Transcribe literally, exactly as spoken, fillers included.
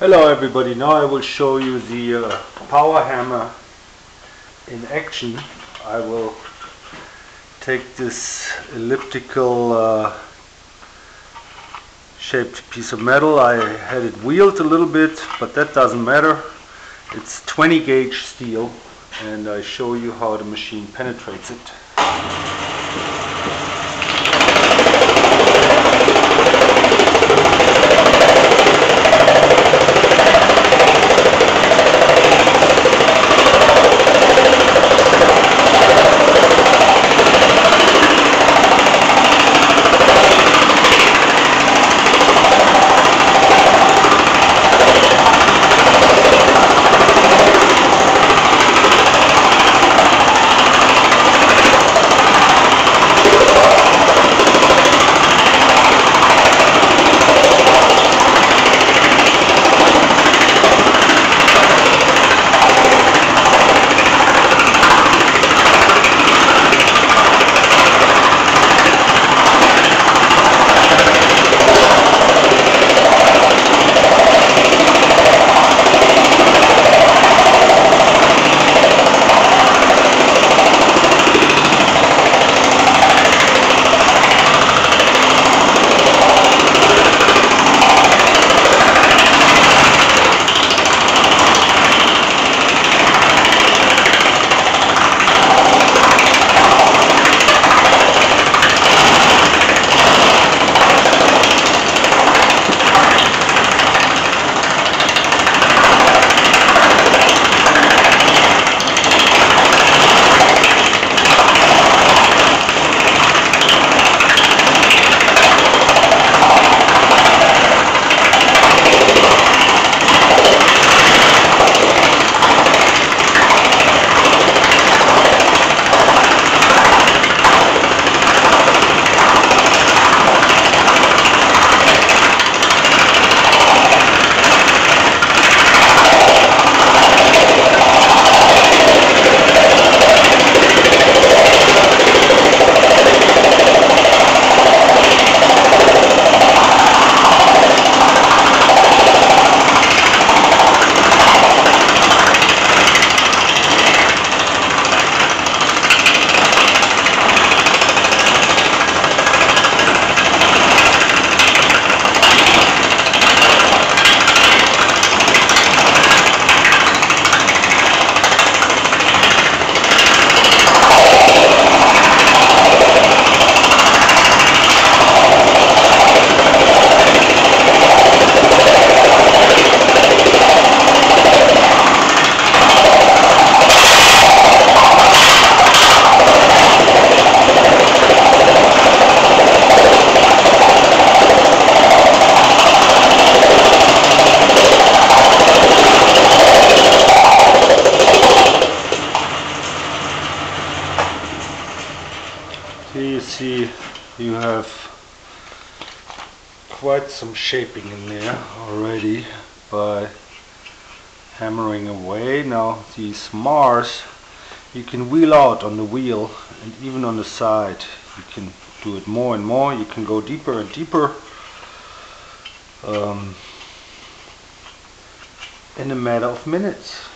Hello everybody, now I will show you the uh, power hammer in action. I will take this elliptical uh, shaped piece of metal. I had it wheeled a little bit, but that doesn't matter. It's twenty gauge steel, and I show you how the machine penetrates it. Here you see you have quite some shaping in there already by hammering away. Now these Mars you can wheel out on the wheel, and even on the side you can do it more and more. You can go deeper and deeper um, in a matter of minutes.